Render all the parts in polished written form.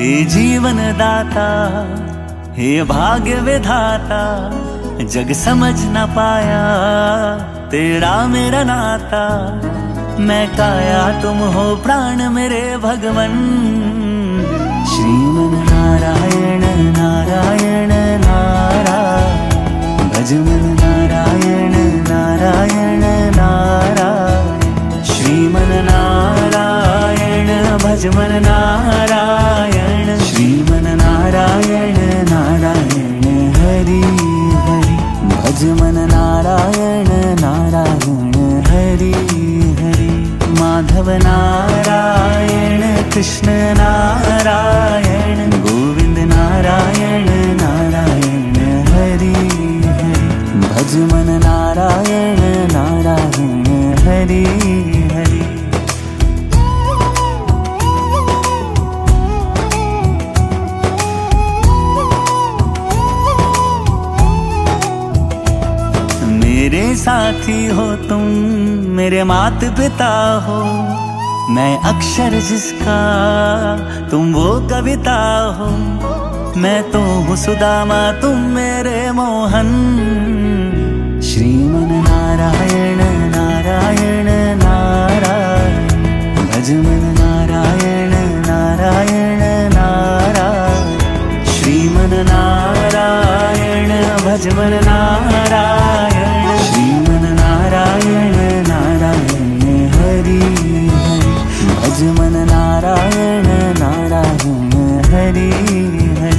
हे जीवन दाता, हे भाग्य विधाता, जग समझ न पाया तेरा मेरा नाता। मैं काया तुम हो प्राण मेरे भगवन। श्रीमन नारायण नारायण नारायण, भज मन नारायण नारायण नारायण। श्रीमन नारायण भज मन नारायण, श्रीमन नारायण नारायण हरि हरि। भज मन नारायण नारायण हरि हरि। माधव नारायण कृष्ण नारायण, गोविंद नारायण नारायण हरि हरि। भज मन नारायण नारायण हरि हरि। मेरे साथी हो तुम, मेरे माता पिता हो, मैं अक्षर जिसका तुम वो कविता हो। मैं तो हूँ सुदामा तुम मेरे मोहन। श्रीमन नारायण नारायण नारायण, भज मन नारायण नारायण नारायण। श्रीमन नारायण भज मन नारायण, श्रीमन नारायण नारायण हरि हरि। भज मन नारायण नारायण हरि हरि।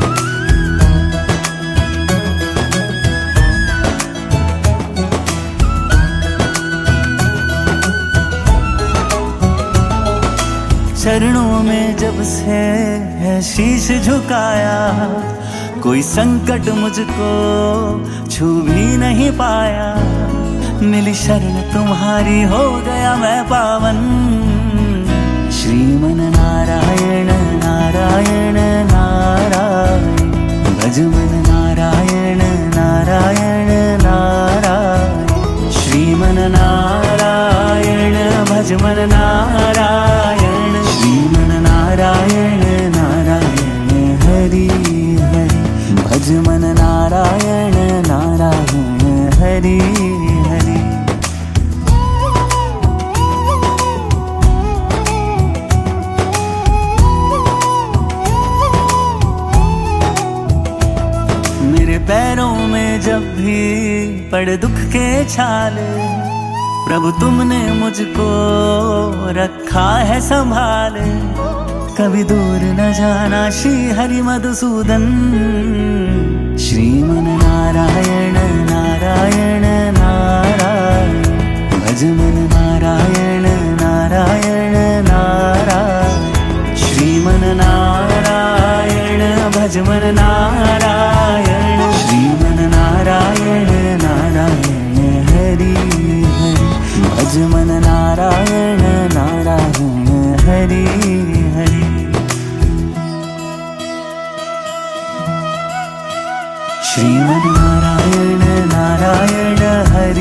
चरणों में जब से है शीश झुकाया, कोई संकट मुझको छू भी नहीं पाया। मिली शरण तुम्हारी हो गया मैं पावन। श्रीमन नारायण नारायण नारायण, भज मन नारायण नारायण नारायण। श्रीमन नारायण भज मन नारायण, श्रीमन नारायण नारायण हरि हरि। भज मन नारायण नारायण हरि हरि। मेरे पैरों में जब भी पड़े दुख के छाले, प्रभु तुमने मुझको रखा है संभाले। कभी दूर न जाना श्री हरि मधुसूदन। श्रीमन नारायण नारायण नारायण, भज मन नारायण नारायण नारायण। श्रीमन नारायण भज मन नारायण, श्रीमन नारायण नारायण हरि हरि। भज मन नारायण नारायण हरि हरि। श्रीमन नारायण नारायण हरि